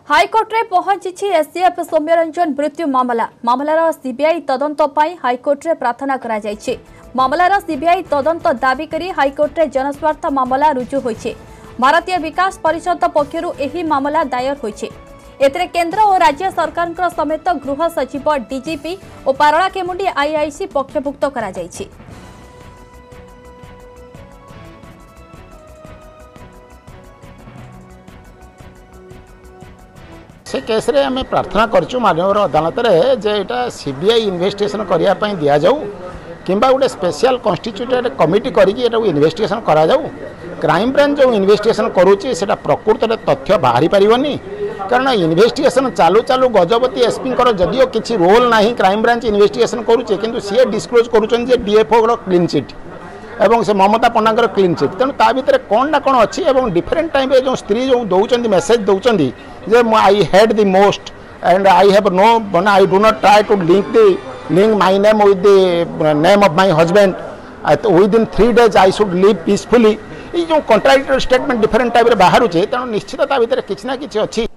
High court रे पहुंची STF Soumyaranjan मृत्यु मामलार सीबीआई तदंत पाई हाईकोर्ट रे प्रार्थना करा जायछि। मामलार सीबीआई तदंत दाबी करी हाईकोर्ट रे जनस्वार्थ मामला रुजु होइछि। भारतीय विकास परिषद पक्षरु एही मामला दायर होइछि। एतरे केंद्र और राज्य सरकार समेत गृह सचिव डीजीपी और पारଳାखेमुंडी आईआईसी पक्षभुक्त करा जायछि। से केस रे आम प्रार्थना करचु माननीय अदालत रे जे एटा सीबीआई इन्वेस्टिगेशन करिया पई दिया जाऊ किंबा गोटे स्पेशल कॉन्स्टिट्यूटेड कमिटी करिकी एटा इन्वेस्टिगेशन करा जाऊ। क्राइम ब्रांच जो इन्वेस्टिगेशन करूची सेटा प्रकृत रे तथ्य बाहरी परिबनी कारण इन्वेस्टिगेशन चालू चालू गजपति एसपी जदियो किछि रोल नाही क्राइम ब्रांच इन्वेस्टिगेशन करूचे किंतु सी डिस्क्लोज करूछन जे डीएफओ रो क्लीन चिट एवं से ममता पंडा क्लीन चिट तेणु ता भितर कौन ना कौन अच्छी एवं डिफरेंट टाइम जो स्त्री जो दौरान मेसेज दौरान जे I head the most and I have no I do not try to link my name with the name of my husband within 3 days I should live peacefully. ये जो contradictory statement different type बाहर तेणु निश्चित भितर किसी ना कि अच्छी।